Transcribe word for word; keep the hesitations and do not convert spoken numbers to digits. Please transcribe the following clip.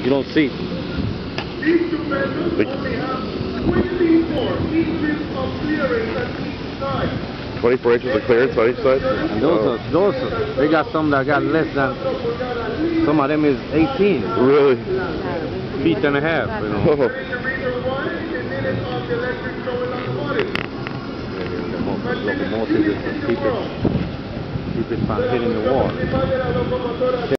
You don't see. These two vessels only have twenty-four inches of clearance at each side. twenty-four inches of clearance on each side? And those Oh. are, those are, they got some that got less than, some of them is eighteen. Really? Feet and a half, you know. Oh. Locomotive is to keep it, keep it from hitting the wall.